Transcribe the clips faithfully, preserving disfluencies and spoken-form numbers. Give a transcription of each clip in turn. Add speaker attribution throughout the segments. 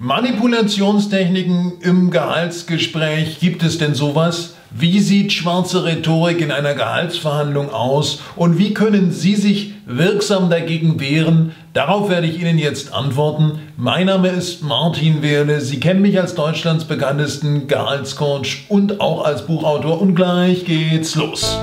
Speaker 1: Manipulationstechniken im Gehaltsgespräch, gibt es denn sowas? Wie sieht schwarze Rhetorik in einer Gehaltsverhandlung aus und wie können Sie sich wirksam dagegen wehren? Darauf werde ich Ihnen jetzt antworten. Mein Name ist Martin Wehrle. Sie kennen mich als Deutschlands bekanntesten Gehaltscoach und auch als Buchautor. Und gleich geht's los.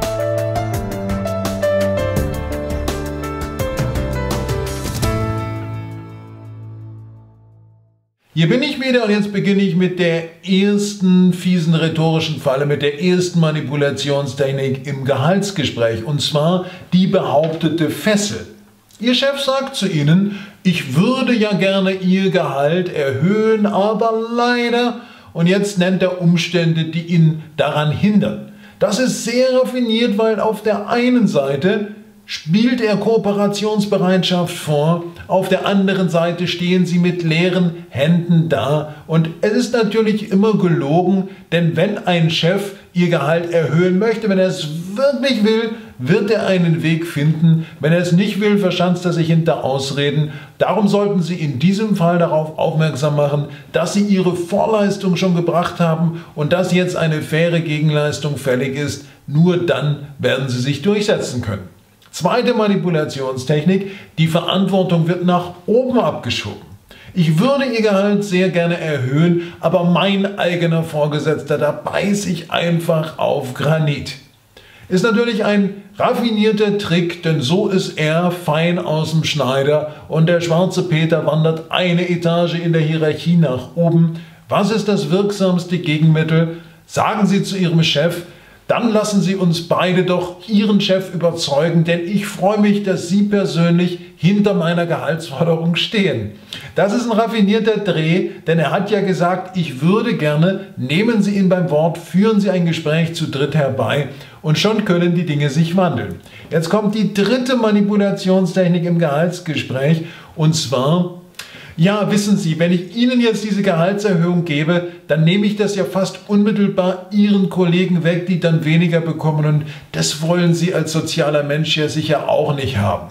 Speaker 1: Hier bin ich wieder und jetzt beginne ich mit der ersten fiesen rhetorischen Falle, mit der ersten Manipulationstechnik im Gehaltsgespräch, und zwar die behauptete Fessel. Ihr Chef sagt zu Ihnen, ich würde ja gerne Ihr Gehalt erhöhen, aber leider, und jetzt nennt er Umstände, die ihn daran hindern. Das ist sehr raffiniert, weil auf der einen Seite spielt er Kooperationsbereitschaft vor, auf der anderen Seite stehen sie mit leeren Händen da. Und es ist natürlich immer gelogen, denn wenn ein Chef ihr Gehalt erhöhen möchte, wenn er es wirklich will, wird er einen Weg finden. Wenn er es nicht will, verschanzt er sich hinter Ausreden. Darum sollten Sie in diesem Fall darauf aufmerksam machen, dass Sie Ihre Vorleistung schon gebracht haben und dass jetzt eine faire Gegenleistung fällig ist. Nur dann werden Sie sich durchsetzen können. Zweite Manipulationstechnik, die Verantwortung wird nach oben abgeschoben. Ich würde Ihr Gehalt sehr gerne erhöhen, aber mein eigener Vorgesetzter, da beiß ich einfach auf Granit. Ist natürlich ein raffinierter Trick, denn so ist er fein aus dem Schneider und der schwarze Peter wandert eine Etage in der Hierarchie nach oben. Was ist das wirksamste Gegenmittel? Sagen Sie zu Ihrem Chef, dann lassen Sie uns beide doch Ihren Chef überzeugen, denn ich freue mich, dass Sie persönlich hinter meiner Gehaltsforderung stehen. Das ist ein raffinierter Dreh, denn er hat ja gesagt, ich würde gerne, nehmen Sie ihn beim Wort, führen Sie ein Gespräch zu dritt herbei und schon können die Dinge sich wandeln. Jetzt kommt die dritte Manipulationstechnik im Gehaltsgespräch und zwar: Ja, wissen Sie, wenn ich Ihnen jetzt diese Gehaltserhöhung gebe, dann nehme ich das ja fast unmittelbar Ihren Kollegen weg, die dann weniger bekommen, und das wollen Sie als sozialer Mensch ja sicher auch nicht haben.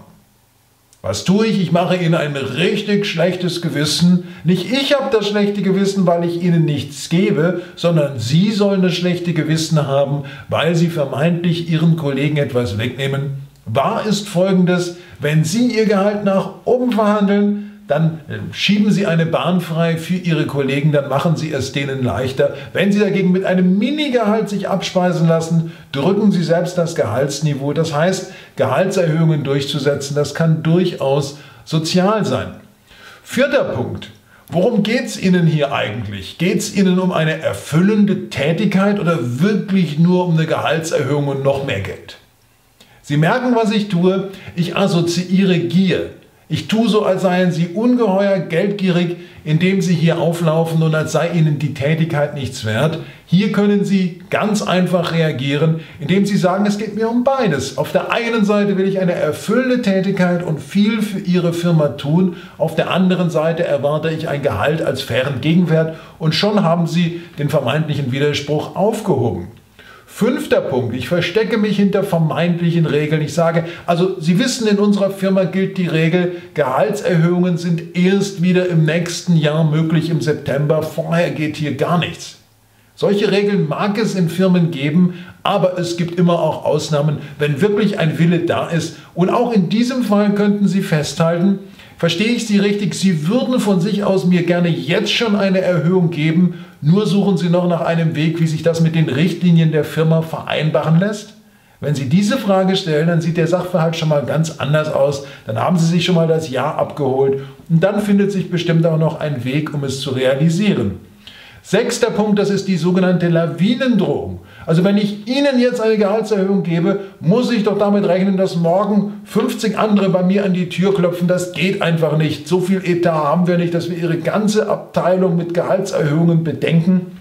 Speaker 1: Was tue ich? Ich mache Ihnen ein richtig schlechtes Gewissen. Nicht ich habe das schlechte Gewissen, weil ich Ihnen nichts gebe, sondern Sie sollen das schlechte Gewissen haben, weil Sie vermeintlich Ihren Kollegen etwas wegnehmen. Wahr ist Folgendes: Wenn Sie Ihr Gehalt nach oben verhandeln, dann schieben Sie eine Bahn frei für Ihre Kollegen, dann machen Sie es denen leichter. Wenn Sie dagegen mit einem Minigehalt sich abspeisen lassen, drücken Sie selbst das Gehaltsniveau. Das heißt, Gehaltserhöhungen durchzusetzen, das kann durchaus sozial sein. Vierter Punkt. Worum geht es Ihnen hier eigentlich? Geht es Ihnen um eine erfüllende Tätigkeit oder wirklich nur um eine Gehaltserhöhung und noch mehr Geld? Sie merken, was ich tue. Ich assoziiere Gier. Ich tue so, als seien Sie ungeheuer geldgierig, indem Sie hier auflaufen und als sei Ihnen die Tätigkeit nichts wert. Hier können Sie ganz einfach reagieren, indem Sie sagen, es geht mir um beides. Auf der einen Seite will ich eine erfüllende Tätigkeit und viel für Ihre Firma tun. Auf der anderen Seite erwarte ich ein Gehalt als fairen Gegenwert und schon haben Sie den vermeintlichen Widerspruch aufgehoben. Fünfter Punkt, ich verstecke mich hinter vermeintlichen Regeln. Ich sage, also Sie wissen, in unserer Firma gilt die Regel, Gehaltserhöhungen sind erst wieder im nächsten Jahr möglich, im September, vorher geht hier gar nichts. Solche Regeln mag es in Firmen geben, aber es gibt immer auch Ausnahmen, wenn wirklich ein Wille da ist. Und auch in diesem Fall könnten Sie festhalten, verstehe ich Sie richtig, Sie würden von sich aus mir gerne jetzt schon eine Erhöhung geben, nur suchen Sie noch nach einem Weg, wie sich das mit den Richtlinien der Firma vereinbaren lässt? Wenn Sie diese Frage stellen, dann sieht der Sachverhalt schon mal ganz anders aus, dann haben Sie sich schon mal das Ja abgeholt und dann findet sich bestimmt auch noch ein Weg, um es zu realisieren. Sechster Punkt, das ist die sogenannte Lawinendrohung. Also wenn ich Ihnen jetzt eine Gehaltserhöhung gebe, muss ich doch damit rechnen, dass morgen fünfzig andere bei mir an die Tür klopfen. Das geht einfach nicht. So viel Etat haben wir nicht, dass wir Ihre ganze Abteilung mit Gehaltserhöhungen bedenken.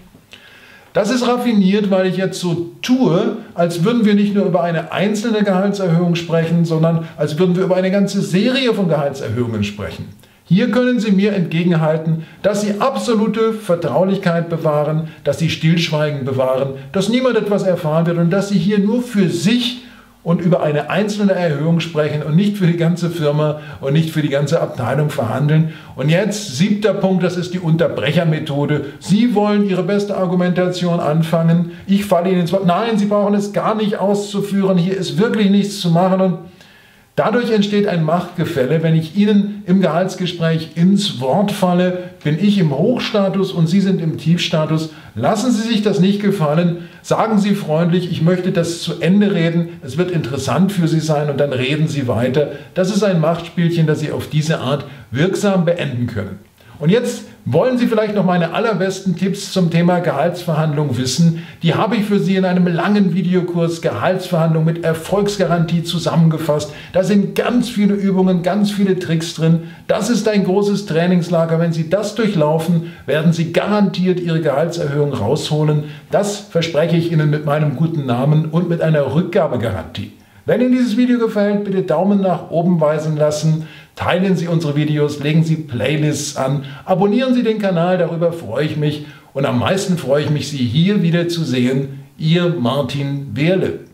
Speaker 1: Das ist raffiniert, weil ich jetzt so tue, als würden wir nicht nur über eine einzelne Gehaltserhöhung sprechen, sondern als würden wir über eine ganze Serie von Gehaltserhöhungen sprechen. Hier können Sie mir entgegenhalten, dass Sie absolute Vertraulichkeit bewahren, dass Sie Stillschweigen bewahren, dass niemand etwas erfahren wird und dass Sie hier nur für sich und über eine einzelne Erhöhung sprechen und nicht für die ganze Firma und nicht für die ganze Abteilung verhandeln. Und jetzt siebter Punkt, das ist die Unterbrechermethode. Sie wollen Ihre beste Argumentation anfangen. Ich falle Ihnen ins Wort. Nein, Sie brauchen es gar nicht auszuführen. Hier ist wirklich nichts zu machen. Und dadurch entsteht ein Machtgefälle. Wenn ich Ihnen im Gehaltsgespräch ins Wort falle, bin ich im Hochstatus und Sie sind im Tiefstatus. Lassen Sie sich das nicht gefallen. Sagen Sie freundlich, ich möchte das zu Ende reden. Es wird interessant für Sie sein und dann reden Sie weiter. Das ist ein Machtspielchen, das Sie auf diese Art wirksam beenden können. Und jetzt wollen Sie vielleicht noch meine allerbesten Tipps zum Thema Gehaltsverhandlung wissen. Die habe ich für Sie in einem langen Videokurs Gehaltsverhandlung mit Erfolgsgarantie zusammengefasst. Da sind ganz viele Übungen, ganz viele Tricks drin. Das ist ein großes Trainingslager. Wenn Sie das durchlaufen, werden Sie garantiert Ihre Gehaltserhöhung rausholen. Das verspreche ich Ihnen mit meinem guten Namen und mit einer Rückgabegarantie. Wenn Ihnen dieses Video gefällt, bitte Daumen nach oben weisen lassen. Teilen Sie unsere Videos, legen Sie Playlists an, abonnieren Sie den Kanal, darüber freue ich mich. Und am meisten freue ich mich, Sie hier wieder zu sehen. Ihr Martin Wehrle.